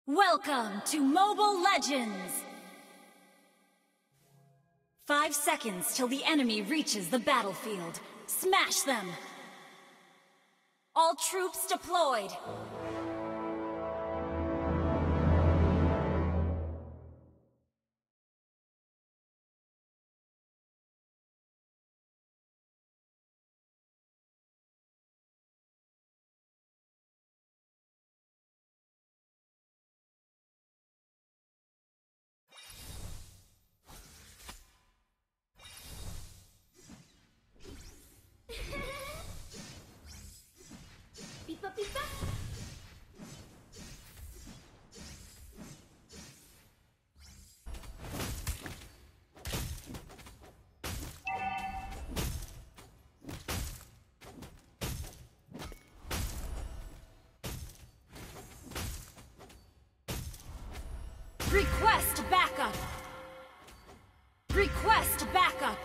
Welcome to Mobile Legends! 5 seconds till the enemy reaches the battlefield. Smash them! All troops deployed! Pipa, pipa. Request backup! Request backup!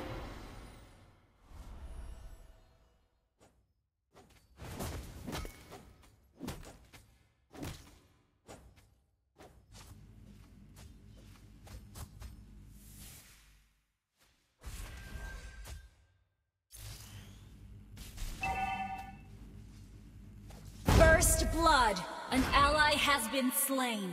First blood! An ally has been slain.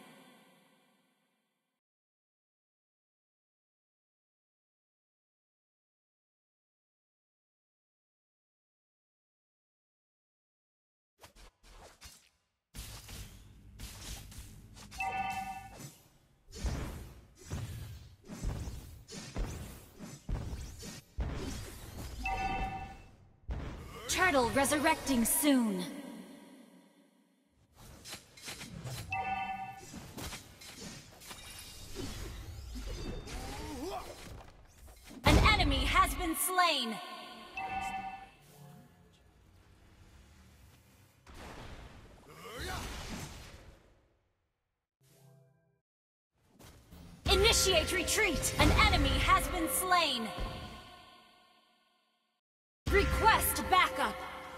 Turtle resurrecting soon. An enemy has been slain. Initiate retreat. An enemy has been slain. Request backup!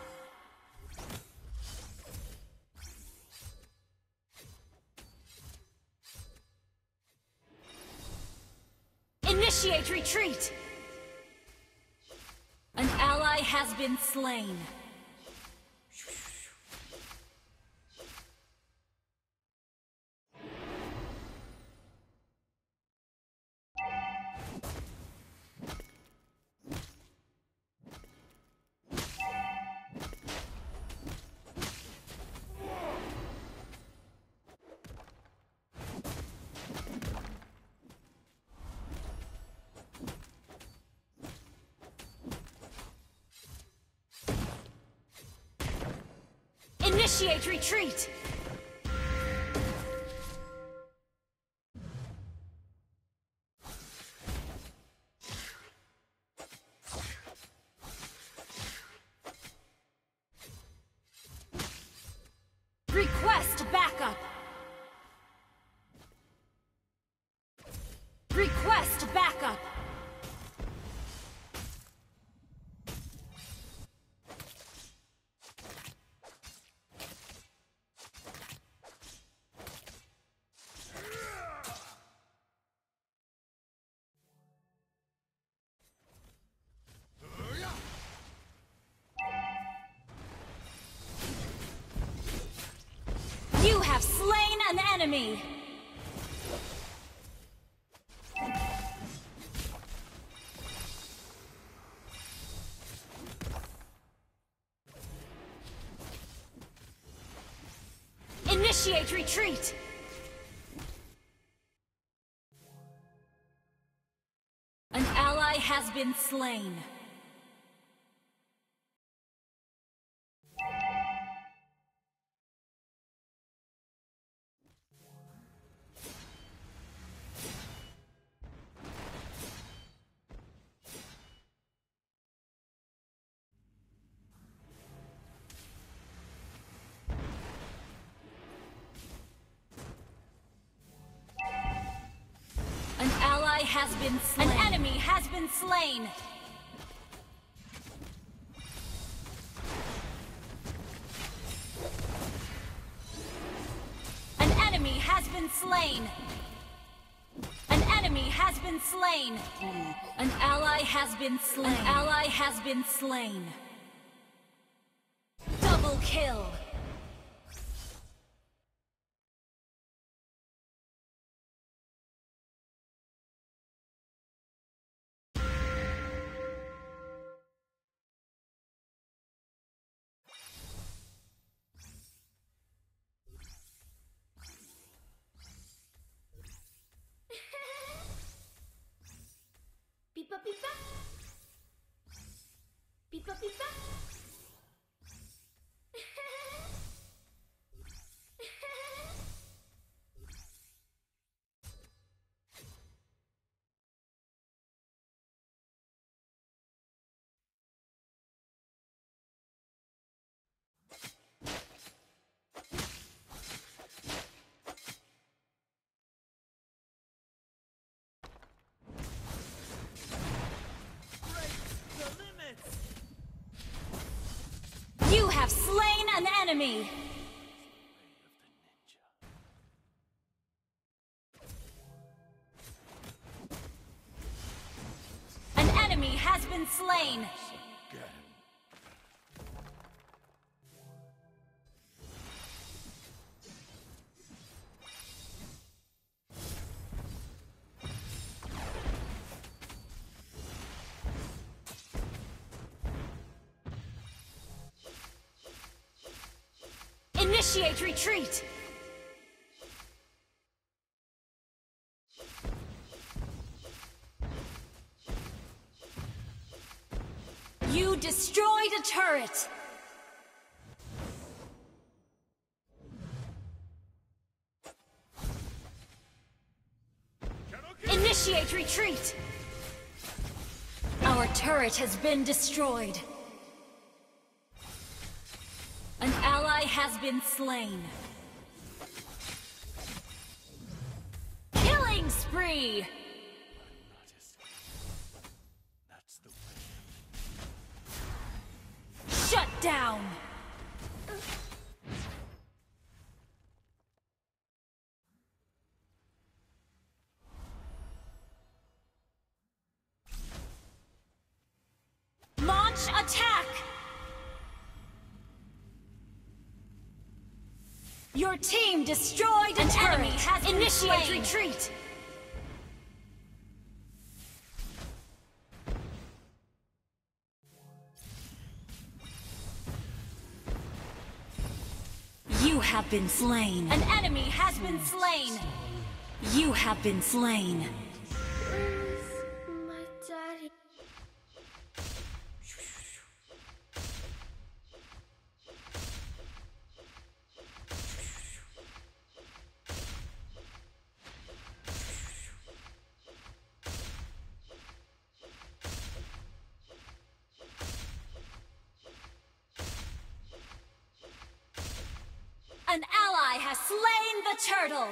Initiate retreat! An ally has been slain. Initiate retreat! Request backup! Request backup! You have slain an enemy! Initiate retreat! An ally has been slain. Has been slain. An enemy has been slain. An been slain. An enemy has been slain. An ally has been slain. An ally has been slain. Double kill. Pipa pipa. Pipa pipa. You have slain an enemy! An enemy has been slain! Initiate retreat! You destroyed a turret! Initiate retreat! Our turret has been destroyed. An ally has been slain. Killing spree! Shut down! Launch attack! Your team destroyed an enemy has initiate retreat! You have been slain. An enemy has been slain. You have been slain. Where's my daddy? An ally has slain the turtle!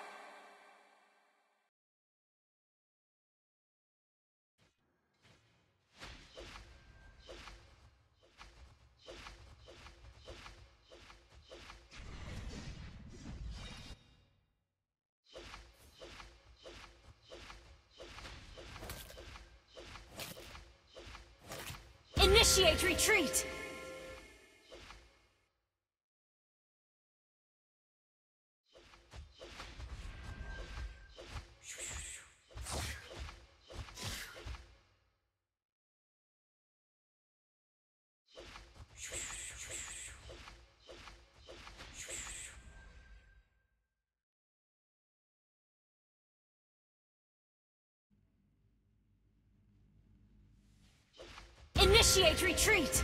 Initiate retreat! Initiate retreat!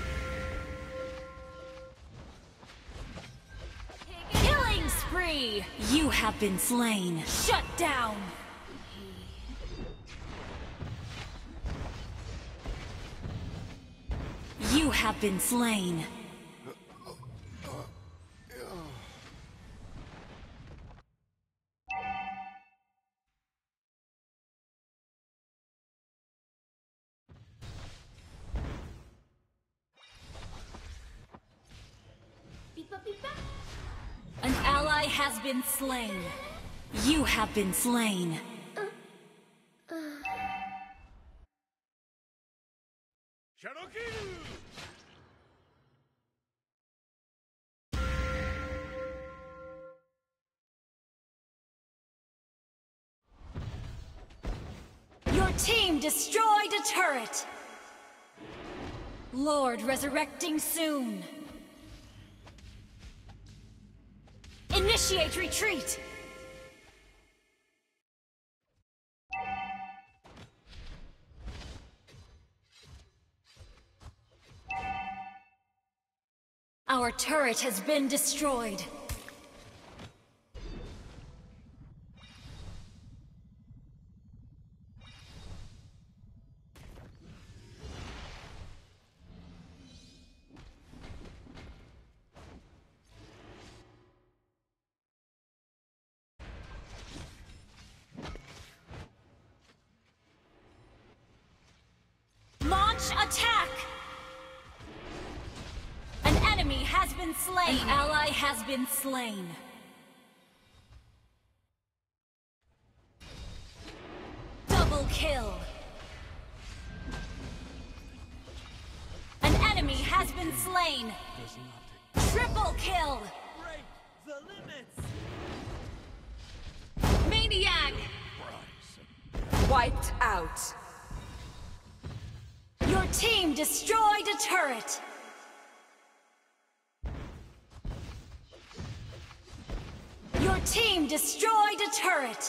Killing spree! You have been slain. Shut down! You have been slain. Pipa pipa. An ally has been slain. You have been slain. Your team destroyed a turret. Lord resurrecting soon. Initiate retreat. Our turret has been destroyed. Launch attack! An enemy has been slain. An ally has been slain. Double kill. An enemy has been slain. Triple kill. Break the limits. Maniac. Wiped out. Your team destroyed a turret. Your team destroyed a turret.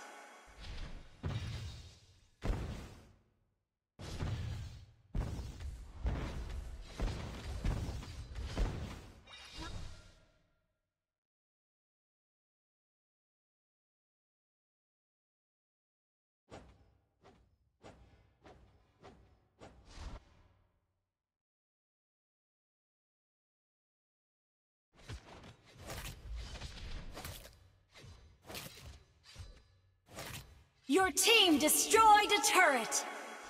Your team destroyed a turret!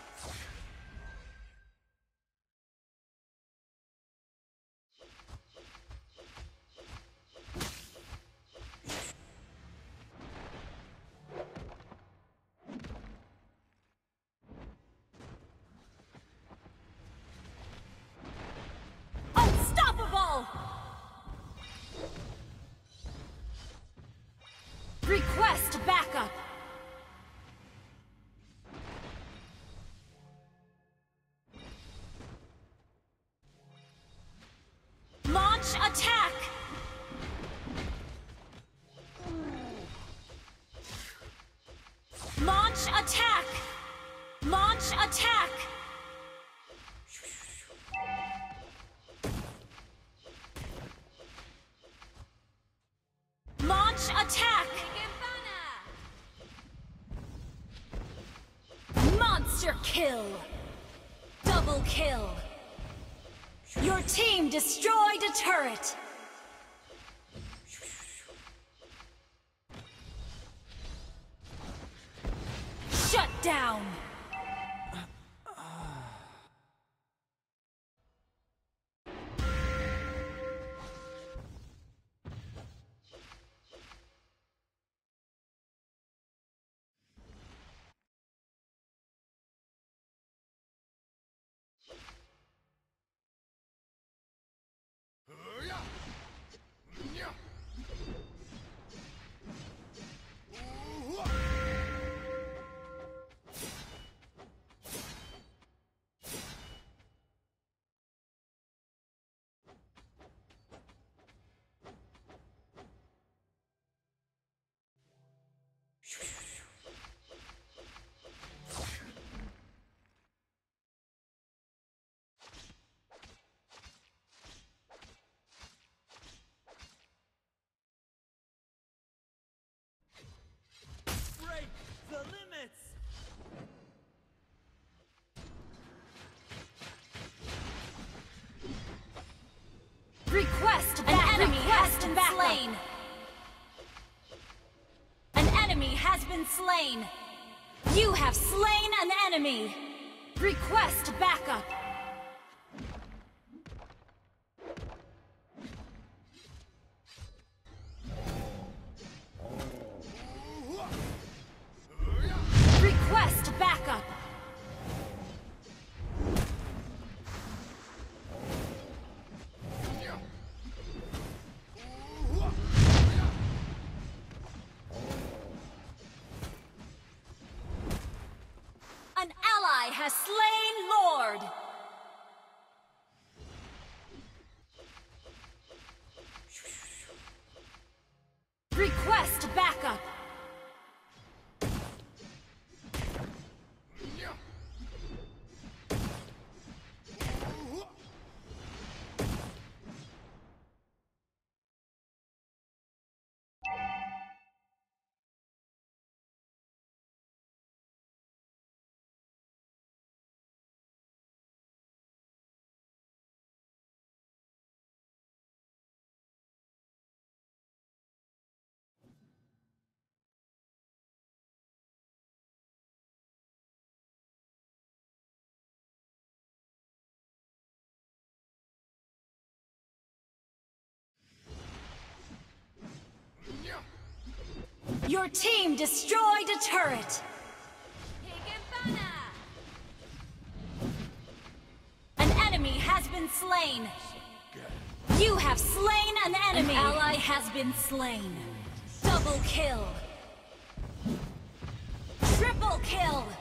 Unstoppable! Request backup! Launch attack! Launch attack! Launch attack! Launch attack! Monster kill! Double kill! Your team destroyed a turret! Shut down! Break the limits. Request back. An enemy has been slain. An enemy has been slain. You have slain an enemy. Request backup. has slain Lord. Request backup. Your team destroyed a turret. An enemy has been slain. You have slain an enemy. An ally has been slain. Double kill. Triple kill.